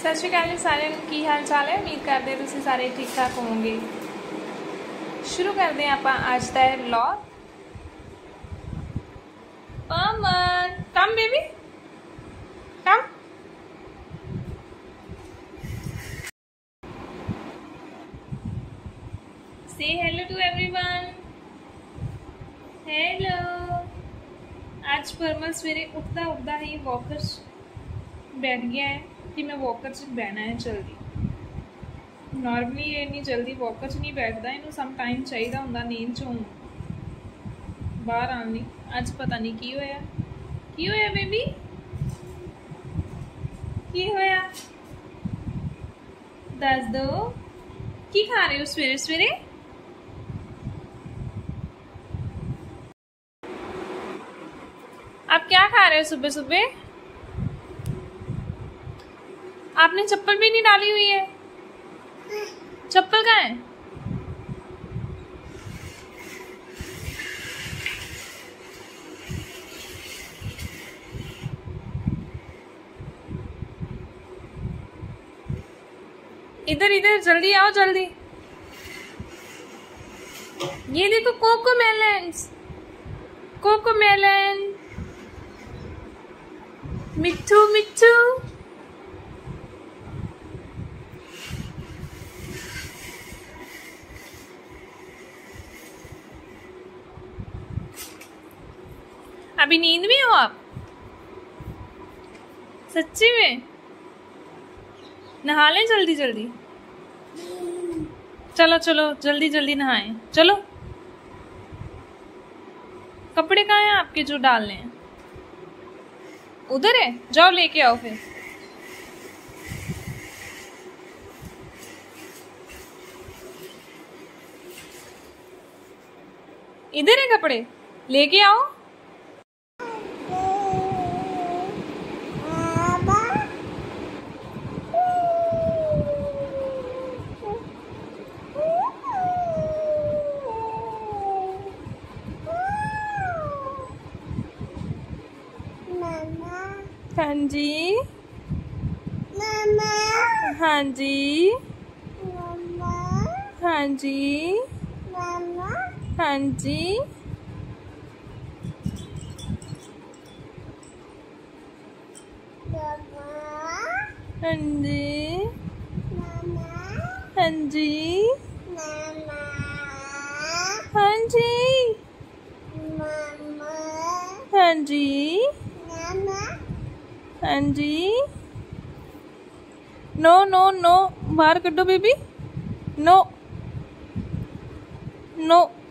सत श्री अकाल जी सारे की हाल चाल है। उम्मीद करते हैं तुम सारे ठीक ठाक होवोगे। शुरू करते हैं आप आज का व्लॉग। पमन कम बेबी कम। से हेलो टू एवरीवन। हेलो। आज परमल सवेरे उठता उठता ही वॉकर बैठ गया है कि मैं वॉकर च बहना है जल्दी। नॉर्मली ये इन्नी जल्दी वॉकर च नहीं बैठता, इनू सम टाइम चाहिए होंदा नींद चों बाहर आने। अज पता नहीं की होया बेबी की होया दस दो। की खा रहे हो सवेरे सवेरे? आप क्या खा रहे हो सुबह सुबह? आपने चप्पल भी नहीं डाली हुई है। चप्पल कहाँ है? इधर इधर जल्दी आओ जल्दी। ये देखो कोकोमेलन मिट्ठू मिट्ठू। अभी नींद में हो आप? सच्ची में? नहा लें जल्दी जल्दी। चलो चलो जल्दी जल्दी नहाएं चलो। कपड़े कहाँ हैं आपके जो डालने हैं? उधर है, जाओ लेके आओ फिर। इधर है कपड़े, लेके आओ। हाँ जी मामा। हाँ जी मामा। हाँ जी मामा। हाँ जी। मामा। हाँ जी मामा। हाँ जी मामा। हाँ जी मामा। हाँ जी मामा। हाँ जी। नो नो नो, बाहर कड्डो बेबी। No no.